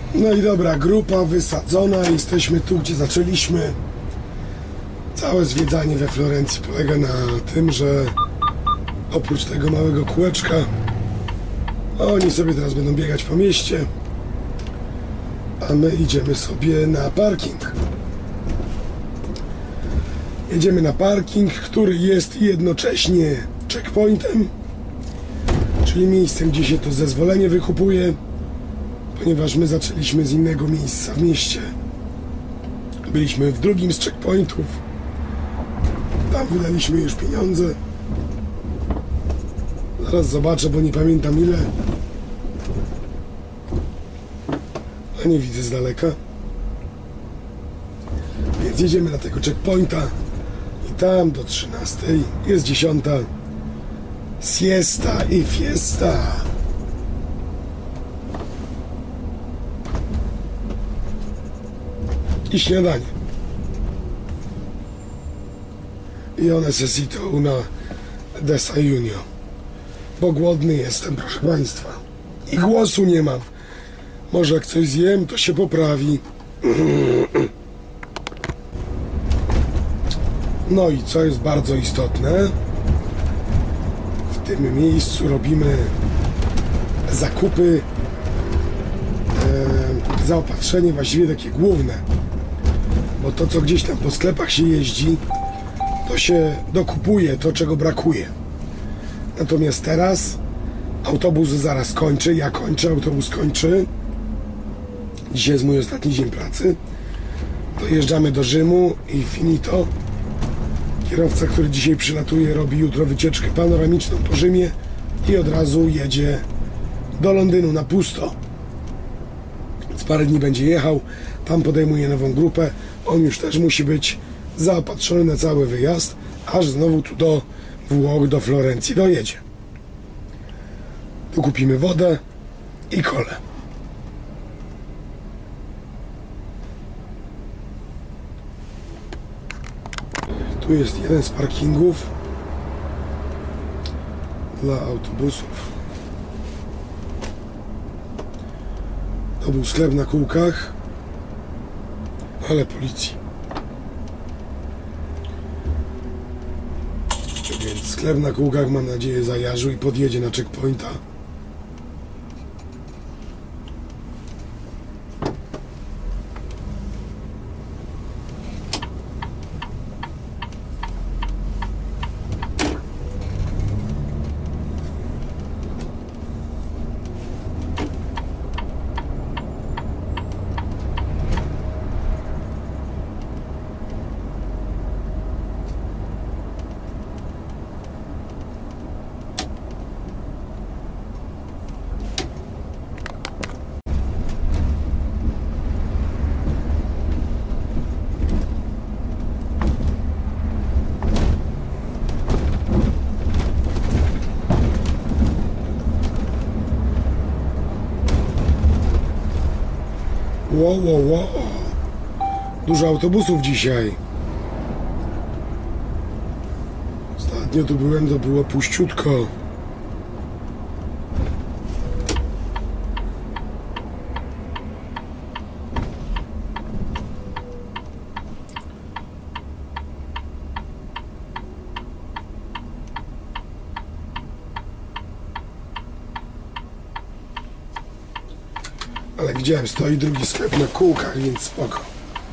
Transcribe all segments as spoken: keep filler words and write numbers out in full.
No i dobra, grupa wysadzona, jesteśmy tu, gdzie zaczęliśmy. Całe zwiedzanie we Florencji polega na tym, że oprócz tego małego kółeczka oni sobie teraz będą biegać po mieście, a my idziemy sobie na parking. Jedziemy na parking, który jest jednocześnie checkpointem, czyli miejscem, gdzie się to zezwolenie wykupuje, ponieważ my zaczęliśmy z innego miejsca w mieście. Byliśmy w drugim z checkpointów. Tam wydaliśmy już pieniądze. Zaraz zobaczę, bo nie pamiętam ile. A nie widzę z daleka. Więc jedziemy na tego checkpointa. I tam do trzynastej jest dziesiąta. Siesta i fiesta. I śniadanie. Io necessito una desayuno. Bo głodny jestem, proszę Państwa. I głosu nie mam. Może jak coś zjem, to się poprawi. No i co jest bardzo istotne, w tym miejscu robimy zakupy, e, zaopatrzenie właściwie takie główne. Bo to, co gdzieś tam po sklepach się jeździ, to się dokupuje to, czego brakuje. Natomiast teraz autobus zaraz kończy, ja kończę, autobus kończy. Dzisiaj jest mój ostatni dzień pracy. Dojeżdżamy do Rzymu i finito. Kierowca, który dzisiaj przylatuje, robi jutro wycieczkę panoramiczną po Rzymie i od razu jedzie do Londynu na pusto. Więc parę dni będzie jechał, tam podejmuje nową grupę. On już też musi być zaopatrzony na cały wyjazd, aż znowu tu do Włoch, do Florencji dojedzie. Tu kupimy wodę i kolę. Tu jest jeden z parkingów dla autobusów. To był sklep na kółkach, ale policji. Więc sklep na kółkach, mam nadzieję, zajarzył i podjedzie na checkpointa. Wow, wow, wow. Dużo autobusów dzisiaj. Ostatnio tu byłem, to było puściutko. Ale widziałem, stoi drugi sklep na kółkach, więc spoko.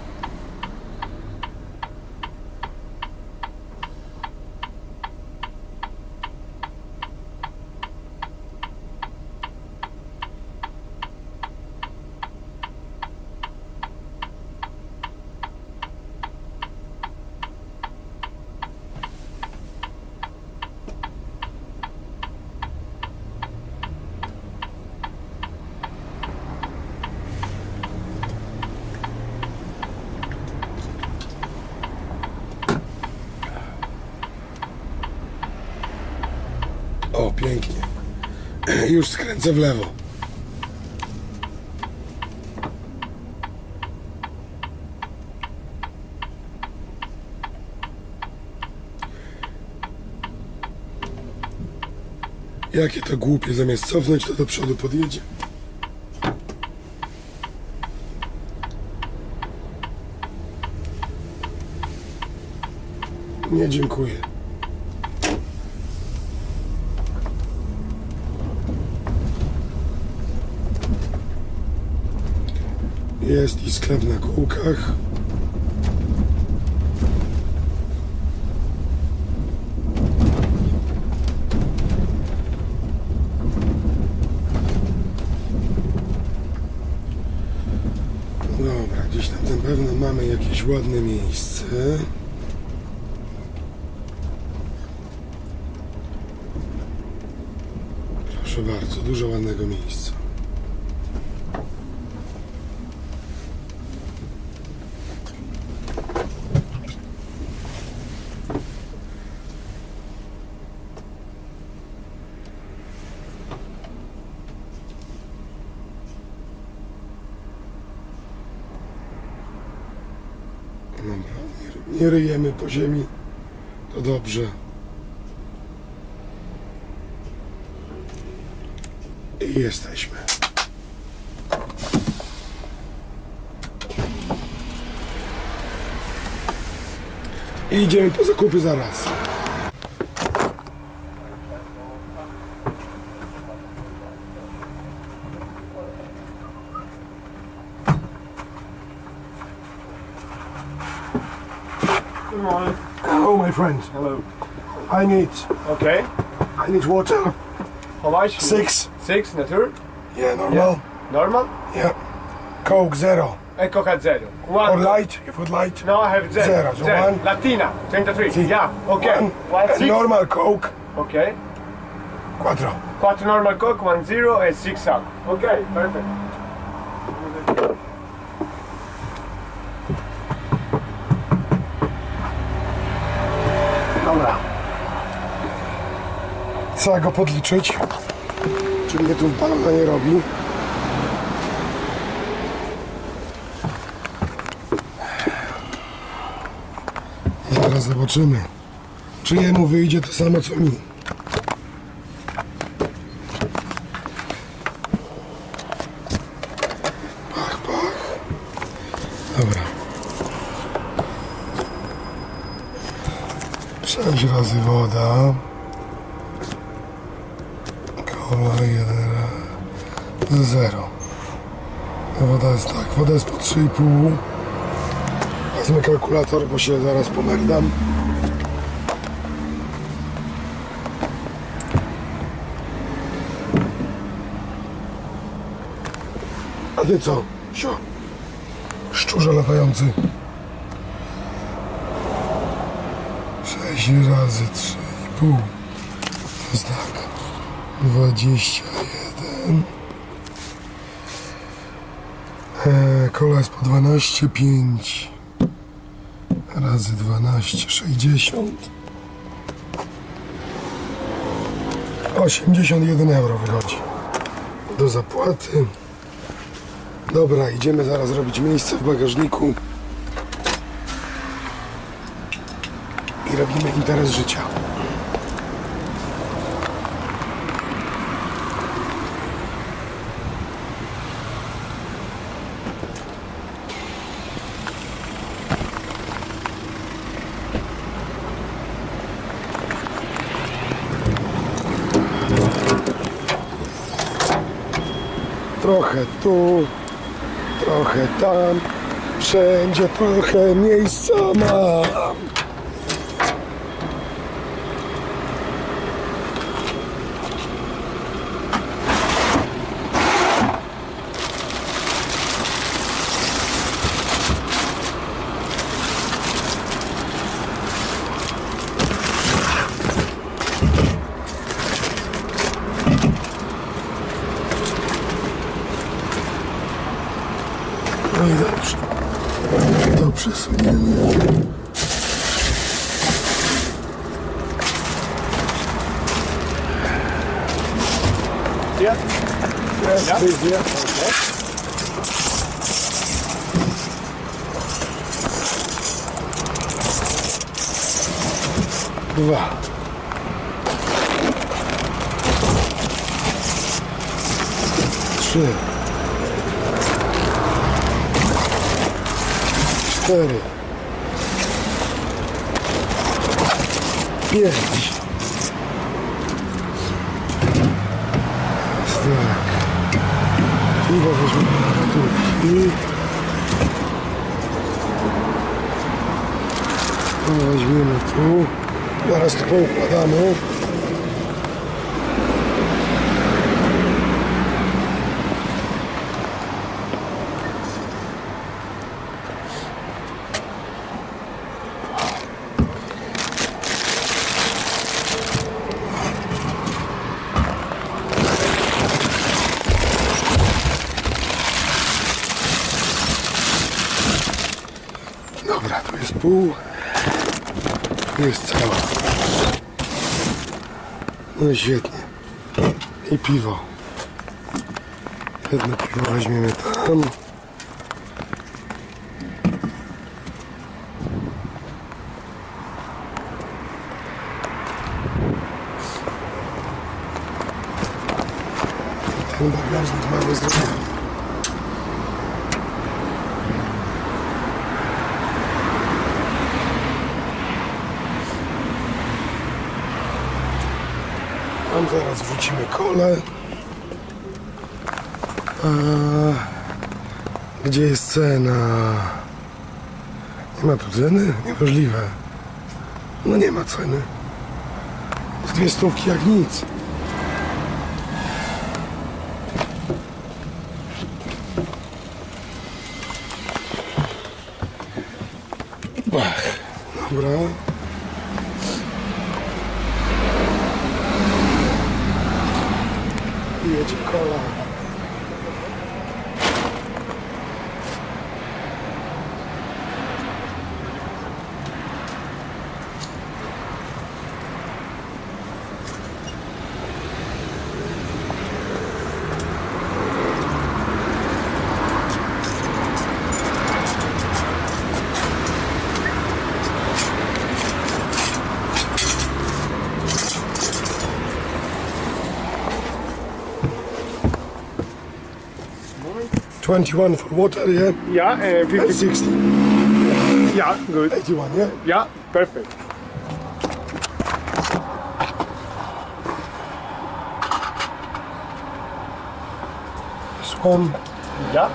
O, pięknie. Już skręcę w lewo. Jakie to głupie, zamiast cofnąć, to do przodu podjedzie. Nie, dziękuję. Jest i sklep na kółkach. Dobra, gdzieś tam na pewno mamy jakieś ładne miejsce. Proszę bardzo, dużo ładnego miejsca. Dobra, nie, nie ryjemy po ziemi, to dobrze. I jesteśmy. I idziemy po zakupy zaraz. Good morning. Hello, my friend. Hello. I need, Okay. I need water. How much? Six. Six, nature? Yeah, normal. Yeah. Normal? Yeah. Coke zero. And Coca Zero. One. Or light, if you'd light. No, I have Zero. Zero, so Zero. one. Latina, twenty-three. Si. Yeah, okay. One, One and six. normal Coke. Okay. Quattro. Quattro normal Coke, one zero, and six up. Okay, perfect. Dobra. Trzeba go podliczyć. Czy mnie tu palona nie robi. Zaraz zobaczymy, czy jemu wyjdzie to samo co mi. Pach, pach. Dobra. Sześć razy woda. Koła jeden razy zero. Woda jest tak, woda jest po trzy i pół. Wezmę kalkulator, bo się zaraz pomerdam. A ty co? Sio. Szczurze latający. Sześć razy trzy i pół. To jest tak. Dwadzieścia jeden. E, kola jest po dwanaście, pięć razy dwanaście, sześćdziesiąt. osiemdziesiąt jeden euro wychodzi do zapłaty. Dobra, idziemy zaraz robić miejsce w bagażniku i robimy interes życia. Trochę tu, trochę tam, wszędzie trochę miejsca mam. No i dobrze. To przesuniemy. Yeah. Yes, Yeah. please, yeah. Okay. Dwa. Trzy. Cztery. pięć. Tak. Piwo weźmiemy tu i to weźmiemy tu. Zaraz to poukładamy. Dobra, tu jest pół. Tu jest cała. No i świetnie. I piwo. Jedno piwo weźmiemy tam. Ten bagażnik mamy zrobiony. Tam zaraz wrzucimy kole. A gdzie jest cena? Nie ma tu ceny? Niemożliwe. No nie ma ceny. Z dwie stówki jak nic. Bach. Dobra. Jedzie kola. twenty-one for water, yeah? Yeah, and And fifty. sixty. Yeah, good. eighty-one, yeah? Yeah, perfect. This one. Yeah.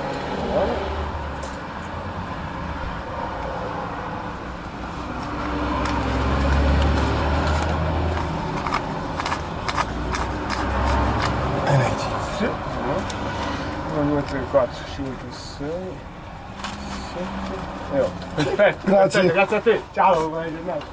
And eighty. Vamos tre, quattro, cinque, sei, sette. E otto. Perfetto. Grazie. Perfetto, grazie a te. Ciao, buona giornata.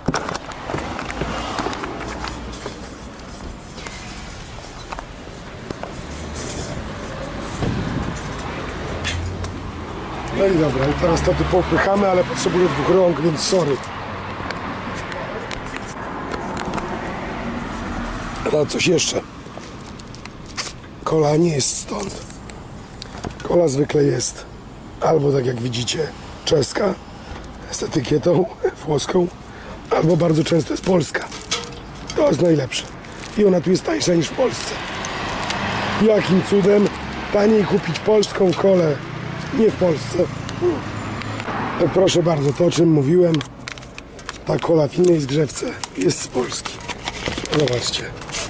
No i dobra, i teraz to tu popychamy, ale potrzebuję dwóch rąk, więc sorry. Ale coś jeszcze. Kola nie jest stąd. Kola zwykle jest albo tak jak widzicie czeska z etykietą włoską, albo bardzo często jest polska. To jest najlepsze. I ona tu jest tańsza niż w Polsce. Jakim cudem taniej kupić polską kolę nie w Polsce? No proszę bardzo, to o czym mówiłem, ta kola w innej zgrzewce jest z Polski. Zobaczcie.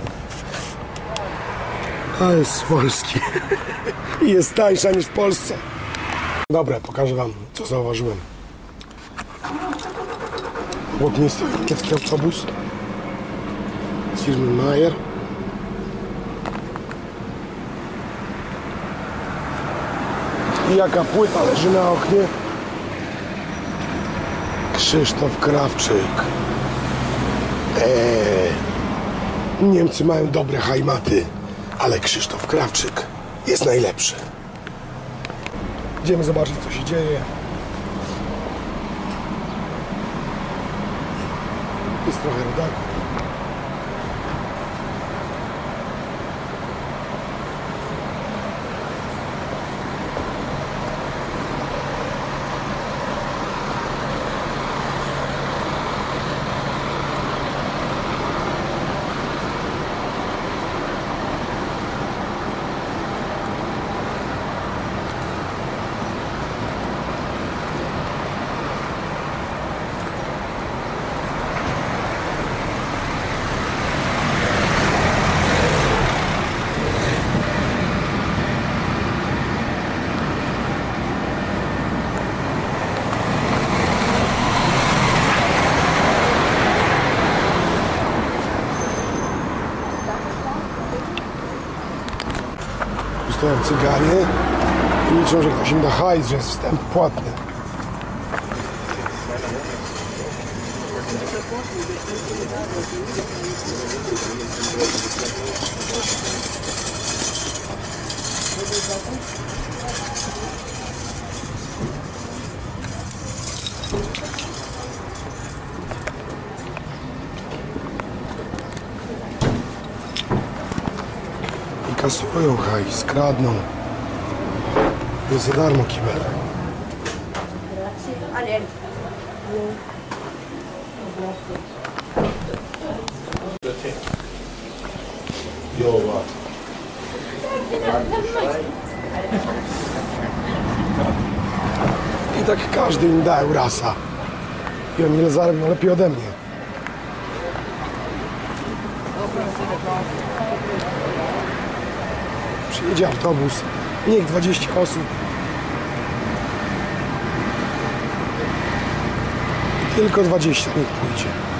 A jest z Polski. I jest tańsza niż w Polsce. Dobra, pokażę wam, co zauważyłem. Obok mnie stoi niemiecki autobus z firmy Mayer. I jaka płyta leży na oknie? Krzysztof Krawczyk. Eee, Niemcy mają dobre hajmaty, ale Krzysztof Krawczyk jest najlepszy. Idziemy zobaczyć, co się dzieje. Jest trochę rodaków. Mają cyganie i liczą, że ktoś im da hajs, że jest wstęp płatny. I kasują hajs, kradną. Jest za darmo kibel. I tak każdy im da Eurasa. I oni ile zarobią lepiej ode mnie. Przyjedzie autobus, niech dwadzieścia osób. Tylko dwadzieścia niech pójdzie.